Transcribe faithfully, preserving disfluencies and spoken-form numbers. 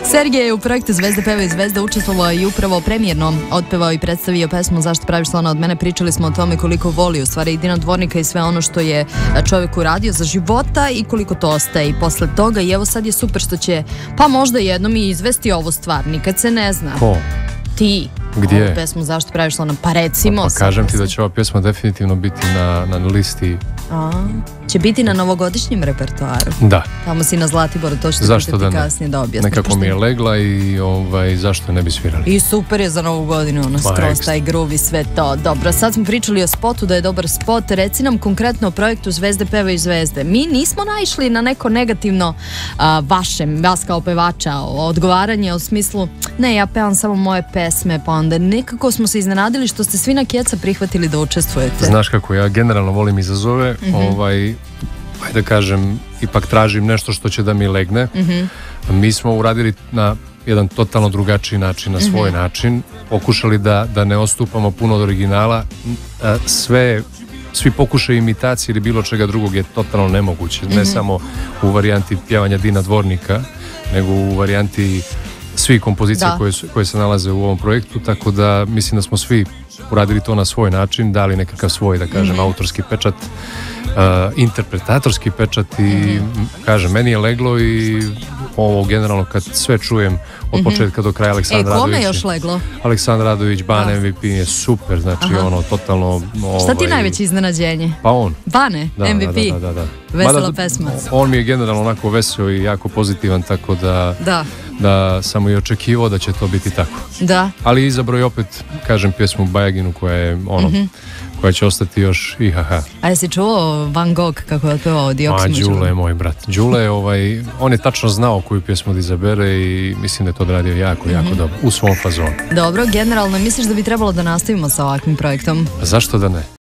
Sergej je u projektu Zvezde pevaju Zvezda učestvovao i upravo premijerno otpevao i predstavio pesmu Zašto praviš slona od mene. Pričali smo o tome koliko voli u stvari Dina Dvornika i sve ono što je čovjek uradio za života i koliko to ostaje i posle toga. I evo sad je super što će pa možda jednom i izvesti ovu stvar, nikad se ne zna. Ko? Ti. Gdje? Ovu pesmu Zašto praviš slona, pa recimo. Pa, pa kažem ti da će ova pjesma definitivno biti na, na listi. A, će biti na novogodišnjem repertoaru. Da. Tamo si na Zlatiboru, to što zašto ti kasnije da objasniš. Nekako mi je legla i ovaj, zašto ne bi svirali. I super je za novu godinu, ono, skroz taj groove i sve to. Dobro, sad smo pričali o spotu, da je dobar spot. Reci nam konkretno o projektu Zvezde pevaju Zvezde. Mi nismo naišli na neko negativno a, vašem, vas kao pevača, odgovaranje u smislu, ne, ja pevam samo moje pesme, pa onda nekako smo se iznenadili što ste svi na Keca prihvatili da učestvujete. Znaš kako, ja generalno volim izazove, mm-hmm. ovaj, ajde da kažem, ipak tražim nešto što će da mi legne. Mm-hmm. Mi smo uradili na jedan totalno drugačiji način, na svoj mm-hmm. način, pokušali da, da ne odstupamo puno od originala. Sve, svi pokušaj imitacije ili bilo čega drugog je totalno nemoguće, mm-hmm. ne samo u varijanti pjevanja Dina Dvornika, nego u varijanti svih kompozicija koje, su, koje se nalaze u ovom projektu, tako da mislim da smo svi uradili to na svoj način, dali nekakav svoj, da kažem, mm-hmm. autorski pečat, uh, interpretatorski pečat i mm-hmm. kažem, meni je leglo i ovo generalno kad sve čujem od početka do kraja Aleksandar Radović. E, kome još leglo? Aleksandar Radović, Bane M V P je super, znači Aha. ono, totalno... Ovaj, šta ti je najveće iznenađenje? Pa on. Bane, da, M V P, da, da, da, da. vesela Mada, pesma. On mi je generalno onako veseo i jako pozitivan, tako da... Da. da sam i očekivao da će to biti tako. Da. Ali izabrao i opet, kažem, pjesmu Bajaginu koja je ono, mm-hmm. koja će ostati još i haha. A jesi čuo Van Gogh kako je otpevao Dioksima? Ma, Đule je moj brat. Đule je, ovaj, on je tačno znao koju pjesmu da izabere i mislim da je to odradio jako, mm-hmm. jako dobro. U svom fazonu. Dobro, generalno misliš da bi trebalo da nastavimo sa ovakvim projektom? Zašto da ne?